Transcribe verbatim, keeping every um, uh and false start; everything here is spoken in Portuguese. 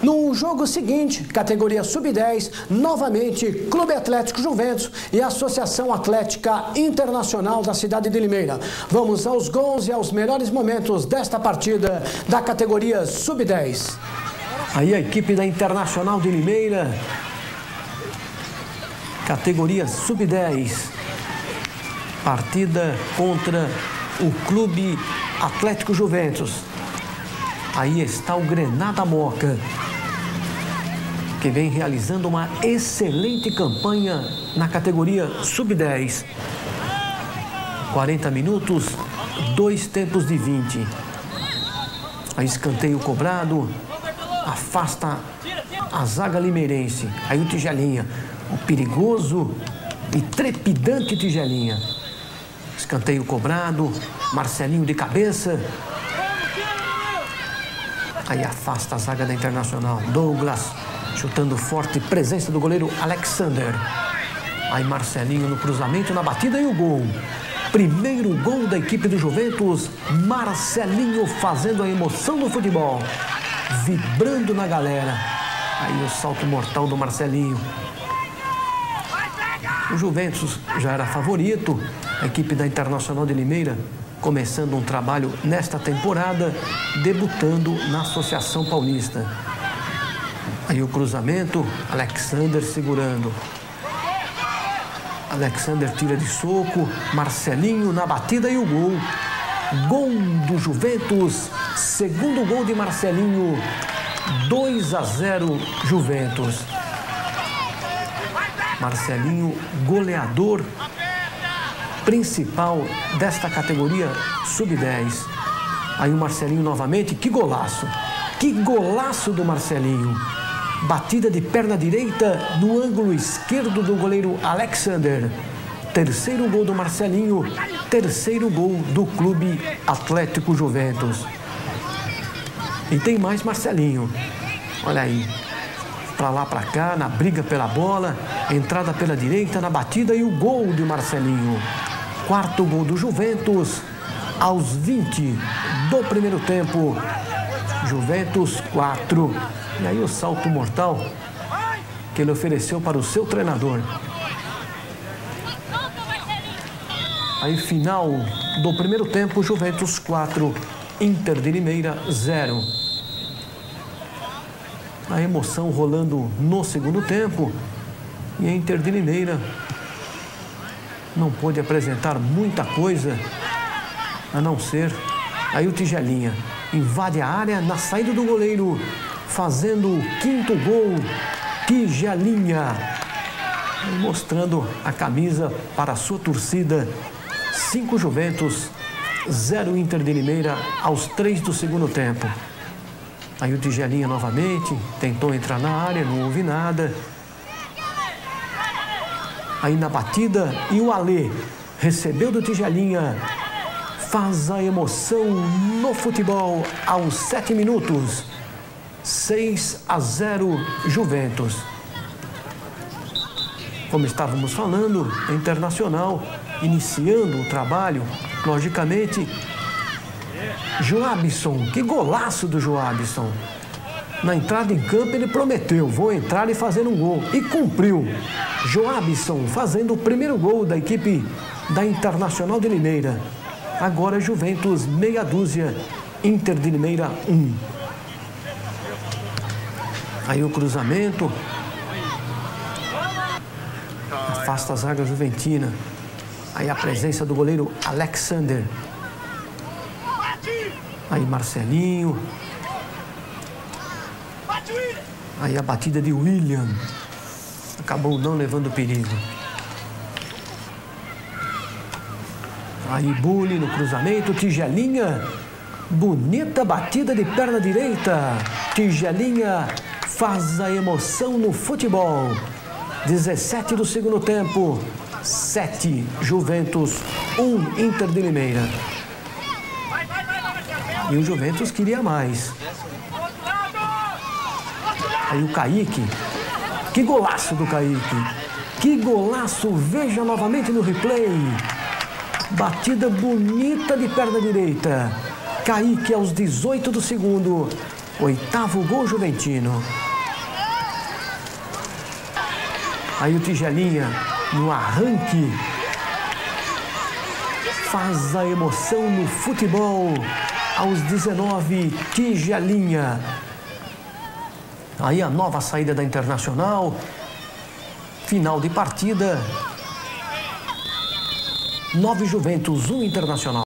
No jogo seguinte, categoria sub dez, novamente Clube Atlético Juventus e Associação Atlética Internacional da cidade de Limeira. Vamos aos gols e aos melhores momentos desta partida da categoria sub dez. Aí a equipe da Internacional de Limeira, categoria sub dez, partida contra o Clube Atlético Juventus. Aí está o Grenada Moca, que vem realizando uma excelente campanha na categoria sub dez. quarenta minutos, dois tempos de vinte. Aí escanteio cobrado, afasta a zaga limeirense. Aí o Tigelinha, o perigoso e trepidante Tigelinha. Escanteio cobrado, Marcelinho de cabeça. Aí afasta a zaga da Internacional. Douglas chutando forte, presença do goleiro Alexander. Aí Marcelinho no cruzamento, na batida e o gol. Primeiro gol da equipe do Juventus. Marcelinho fazendo a emoção do futebol, vibrando na galera. Aí o salto mortal do Marcelinho. O Juventus já era favorito. A equipe da Internacional de Limeira começando um trabalho nesta temporada, debutando na Associação Paulista. Aí o cruzamento, Alexander segurando. Alexander tira de soco, Marcelinho na batida e o gol. Gol do Juventus, segundo gol de Marcelinho, dois a zero Juventus. Marcelinho, goleador principal desta categoria sub dez. Aí o Marcelinho novamente, que golaço, que golaço do Marcelinho. Batida de perna direita no ângulo esquerdo do goleiro Alexander. Terceiro gol do Marcelinho, terceiro gol do Clube Atlético Juventus. E tem mais Marcelinho, olha aí, pra lá, pra cá, na briga pela bola, entrada pela direita, na batida e o gol de Marcelinho. Quarto gol do Juventus, aos vinte do primeiro tempo. Juventus quatro. E aí o salto mortal que ele ofereceu para o seu treinador. Aí final do primeiro tempo, Juventus quatro, Inter de Limeira zero. A emoção rolando no segundo tempo. E a Inter de Limeira não pôde apresentar muita coisa, a não ser aí o Tigelinha. Invade a área na saída do goleiro, fazendo o quinto gol, Tigelinha. Mostrando a camisa para a sua torcida. cinco Juventus, zero Inter de Limeira aos três do segundo tempo. Aí o Tigelinha novamente tentou entrar na área, não houve nada. Aí na batida e o Alê recebeu do Tigelinha, faz a emoção no futebol aos sete minutos. seis a zero Juventus. Como estávamos falando, a Internacional iniciando o trabalho, logicamente. Joabson, que golaço do Joabson. Na entrada em campo ele prometeu, vou entrar e fazer um gol, e cumpriu. Joabson fazendo o primeiro gol da equipe da Internacional de Limeira. Agora Juventus meia dúzia, Inter de Limeira um. Aí o cruzamento, afasta a zaga juventina. Aí a presença do goleiro Alexander. Aí Marcelinho. Aí a batida de William. Acabou não levando perigo. Aí Bully no cruzamento, Tigelinha. Bonita batida de perna direita. Tigelinha faz a emoção no futebol. dezessete do segundo tempo. sete Juventus, um Inter de Limeira. E o Juventus queria mais. Aí o Kaique. Que golaço do Kaique. Que golaço. Veja novamente no replay. Batida bonita de perna direita. Kaique aos dezoito do segundo. Oitavo gol juventino. Aí o Tigelinha, no arranque, faz a emoção no futebol. Aos dezenove, Tigelinha. Aí a nova saída da Internacional. Final de partida. nove Juventus, um Internacional.